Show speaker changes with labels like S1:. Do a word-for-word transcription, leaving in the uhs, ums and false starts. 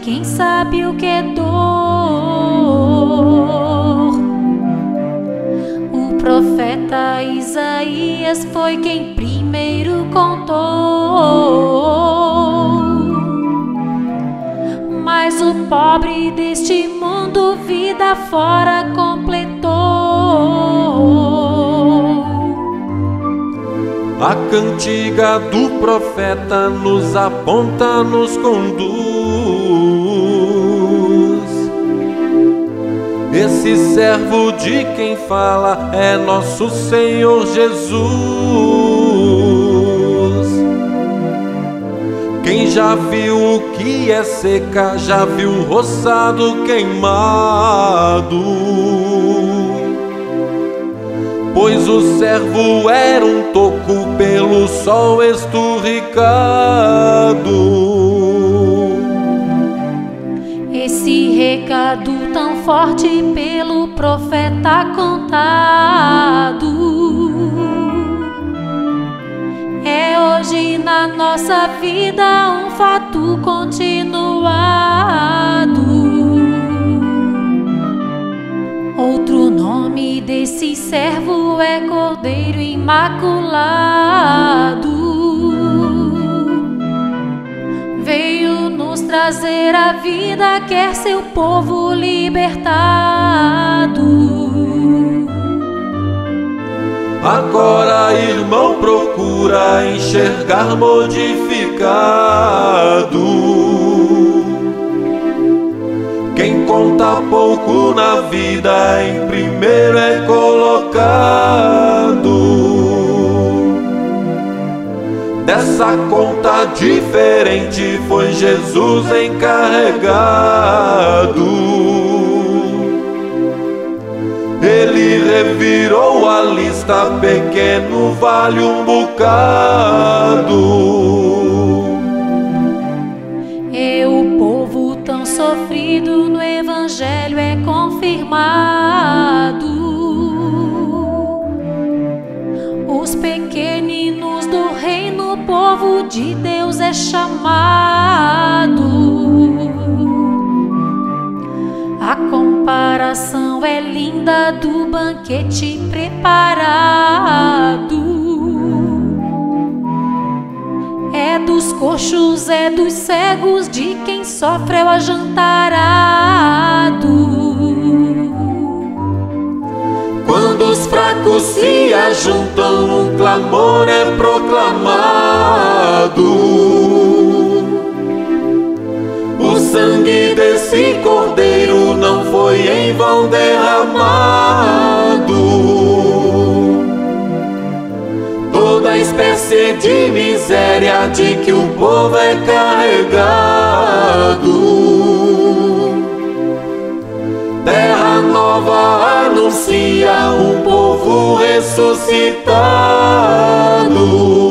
S1: quem sabe o que é dor. O profeta Isaías foi quem primeiro contou, mas o pobre deste mundo vida fora completou.
S2: A cantiga do profeta nos aponta, nos conduz. Esse servo de quem fala é nosso Senhor Jesus. Quem já viu o que é seca, já viu o roçado queimado. Pois o servo era um toco pelo sol esturricado.
S1: Esse recado tão forte pelo profeta contado é hoje na nossa vida um fato continuado. Outro nome desse servo é Cordeiro Imaculado. Veio nos trazer a vida, quer seu povo libertado.
S2: Agora, irmão, procura enxergar modificado. Quem conta pouco na vida, em primeiro é colocado. Dessa conta diferente foi Jesus encarregado. Ele revirou a lista, pequeno vale um bocado.
S1: E o povo tão sofrido no Evangelho é confirmado. Os pequeninos do reino, o povo de Deus é chamado. A comparação é linda do banquete preparado. É dos coxos, é dos cegos, de quem sofre é o ajantarado.
S2: Quando os fracos se ajuntam, um clamor é proclamado. O sangue desse cordeiro não foi em vão derramado. Toda espécie de miséria de que o povo é carregado, terra nova anuncia um povo ressuscitado.